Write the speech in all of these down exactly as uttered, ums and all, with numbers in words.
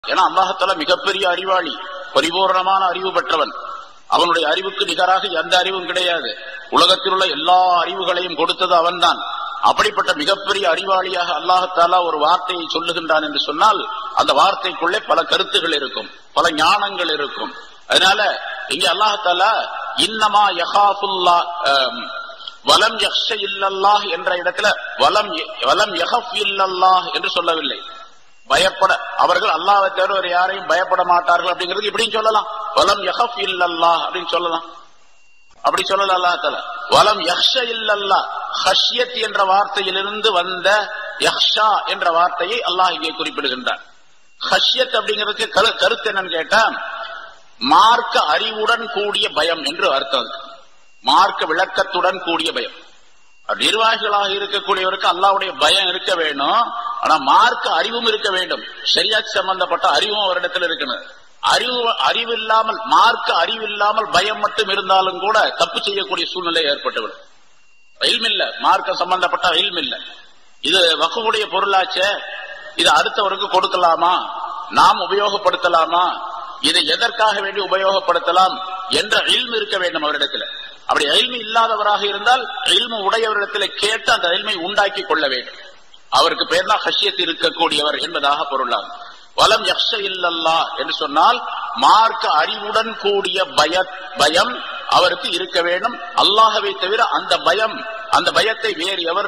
ஏன்னா அல்லாஹ்தாலா மிகப்பெரிய அறிவாளி, பரிபூர்ணமான அறிவு பெற்றவன். அவனுடைய அறிவுக்கு நிகராக எந்த அறிவும் கிடையாது. உலகத்தில் உள்ள எல்லா அறிவுகளையும் கொடுத்தது அவன்தான். அப்படிப்பட்ட மிகப்பெரிய அறிவாளியாக அல்லாஹ்தாலா ஒரு வார்த்தையை சொல்லுகின்றான் என்று சொன்னால் அந்த வார்த்தைக்குள்ளே பல கருத்துகள் இருக்கும், பல ஞானங்கள் இருக்கும். அதனால இங்க அல்லாஹ்தாலா இன்னமா யஹாஃபுல்லா வலம் யக்ஷ இல்லல்லாஹ் என்ற இடத்துல வலம் வலம் யஹஃப் இல்லல்லாஹ் என்று சொல்லவில்லை. பயப்பட அவர்கள் அல்லாஹ்வை தவிர வேறு யாரையும் பயப்பட மாட்டார்கள் அப்படிங்கிறது இப்படின்னு சொல்லலாம். வலம் யஹஃப் இல்லல்லாஹ் அப்படின்னு சொல்லலாம். அப்படி சொல்லல அல்லாஹ் தஆலா. வலம் யக்ஷ இல்லல்லாஹ், ஹஷ்யத் என்ற வார்த்தையிலிருந்து வந்த யக்ஷா என்ற வார்த்தையை அல்லாஹ் இங்கே குறிப்பிடுகின்றான். ஹஷ்யத் அப்படிங்கிறதுக்கு கருத்து என்னன்னு கேட்டா மார்க்க அறிவுடன் கூடிய பயம் என்று அர்த்தம். மார்க்க விளக்கத்துடன் கூடிய பயம். நிர்வாகிகளாக இருக்கக்கூடியவருக்கு அல்லாஹ்வுடைய பயம் இருக்க வேணும். ஆனா மார்க்க அறிவும் இருக்க வேண்டும். ஷரியத் சம்பந்தப்பட்ட அறிவும் அவரிடத்தில் இருக்கணும். அறிவு அறிவில்லாமல் மார்க்க அறிவில்லாமல் பயம் மட்டும் இருந்தாலும் கூட தப்பு செய்யக்கூடிய சூழ்நிலை ஏற்பட்டுவிடும். இல்ம் இல்ல, மார்க்க சம்பந்தப்பட்ட இல்ம் இல்ல. இது வக்ஃபுடைய பொருளாச்சே, இது அடுத்தவருக்கு கொடுக்கலாமா, நாம் உபயோகப்படுத்தலாமா, இதை எதற்காக வேண்டி உபயோகப்படுத்தலாம் என்ற இல்ம் இருக்க வேண்டும் அவரிடத்தில். அப்படி இல்மு இல்லாதவராக இருந்தால் இல்மு உடையவரிடத்தில் கேட்டு அந்த இல்மை உண்டாக்கி கொள்ள வேண்டும். அவருக்கு பேர் தான் ஹஷ்யத் இருக்கக்கூடியவர் என்பதாக பொருளாகும். வலம் யக்ஷ இல்லல்லாஹ் என்று சொன்னால் மார்க்க அறிவுடன் கூடிய பய பயம் அவருக்கு இருக்க வேண்டும். அல்லாஹ்வை தவிர அந்த பயம் அந்த பயத்தை வேறு எவர்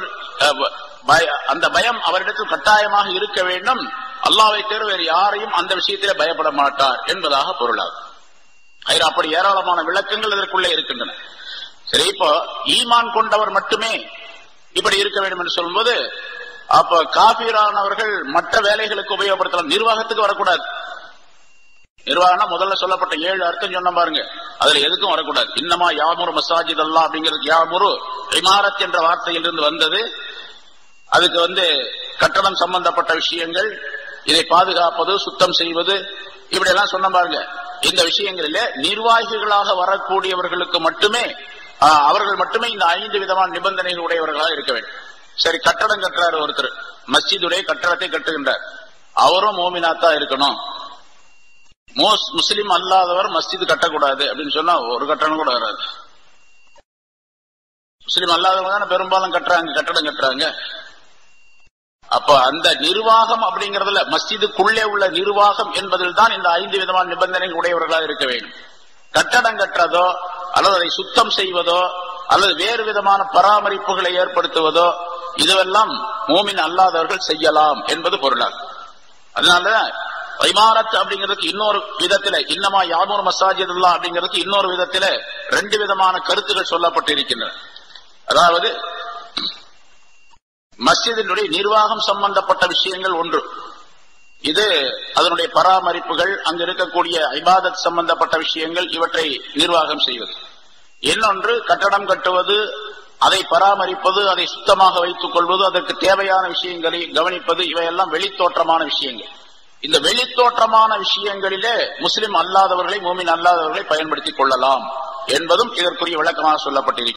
அந்த பயம் அவரிடத்தில் கட்டாயமாக இருக்க வேண்டும். அல்லாஹ்வை தவிர வேறு யாரையும் அந்த விஷயத்திலே பயப்பட மாட்டார் என்பதாக பொருளாகும். அப்படி ஏராளமான விளக்கங்கள் இதற்குள்ளே இருக்கின்றன. சரி, இப்போ ஈமான் கொண்டவர் மட்டுமே இப்படி இருக்க வேண்டும் என்று சொல்லும்போது அப்ப காபீரானவர்கள் மற்ற வேலைகளுக்கு உபயோகப்படுத்தலாம், நிர்வாகத்துக்கு வரக்கூடாது. நிர்வாகம் முதல்ல சொல்லப்பட்ட ஏழு அர்த்தம் சொன்ன பாருங்க, அதுல எதுக்கும் வரக்கூடாது. இன்னமா யாமுரு மசாஜித் அல்லாஹ் அப்படிங்கிறது யாமுரு இமாரத் என்ற வார்த்தையிலிருந்து வந்தது. அதுக்கு வந்து கட்டணம் சம்பந்தப்பட்ட விஷயங்கள், இதை பாதுகாப்பது, சுத்தம் செய்வது, இப்படி எல்லாம் சொன்ன பாருங்க. இந்த விஷயங்களிலே நிர்வாகிகளாக வரக்கூடியவர்களுக்கு மட்டுமே அவர்கள் மட்டுமே இந்த ஐந்து விதமான நிபந்தனைகள் உடையவர்களாக இருக்க வேண்டும். சரி, கட்டடம் கட்டுறாரு ஒருத்தர், மஸ்ஜிதுடைய கட்டடத்தை கட்டுகின்றார், அவரும் மோமினாத்தா இருக்கணும். முஸ்லிம் அல்லாதவர் மஸ்ஜிது கட்டக்கூடாது அப்படின்னு சொன்னா ஒரு கட்டணம் கூட வராது. முஸ்லிம் அல்லாதவங்க தானே பெரும்பாலும் கட்டுறாங்க, கட்டடம் கட்டுறாங்க. அப்ப அந்த நிர்வாகம் அப்படிங்கறதுல மஸ்ஜிதுக்குள்ளே உள்ள நிர்வாகம் என்பதில் தான் இந்த ஐந்து விதமான நிபந்தனைகள் உடையவர்களாக இருக்க வேண்டும். கட்டடம் கட்டுறதோ அல்லது அதை சுத்தம் செய்வதோ அல்லது வேறு விதமான பராமரிப்புகளை ஏற்படுத்துவதோ இதுவெல்லாம் மூமின் அல்லாதவர்கள் செய்யலாம் என்பது பொருளாகும். அதனால இமாரத் அப்படிங்கிறதுக்கு இன்னொரு விதத்தில இன்னமா யாமுரு மசாஜித் அல்லாஹ் அப்படிங்கிறதுக்கு இன்னொரு விதத்தில ரெண்டு விதமான கருத்துக்கள் சொல்லப்பட்டு இருக்கின்றன. அதாவது மஸ்ஜிதினுடைய நிர்வாகம் சம்பந்தப்பட்ட விஷயங்கள் ஒன்று, இது அதனுடைய பராமரிப்புகள், அங்கு இருக்கக்கூடிய இபாதத் சம்பந்தப்பட்ட விஷயங்கள், இவற்றை நிர்வாகம் செய்வது. இன்னொன்று கட்டடம் கட்டுவது, அதை பராமரிப்பது, அதை சுத்தமாக வைத்துக் கொள்வது, அதற்கு தேவையான விஷயங்களை கவனிப்பது, இவையெல்லாம் வெளித்தோற்றமான விஷயங்கள். இந்த வெளித்தோற்றமான விஷயங்களிலே முஸ்லிம் அல்லாதவர்களை மூமின் அல்லாதவர்களை பயன்படுத்திக் கொள்ளலாம் என்பதும் இதற்குரிய விளக்கமாக சொல்லப்பட்டிருக்கிறது.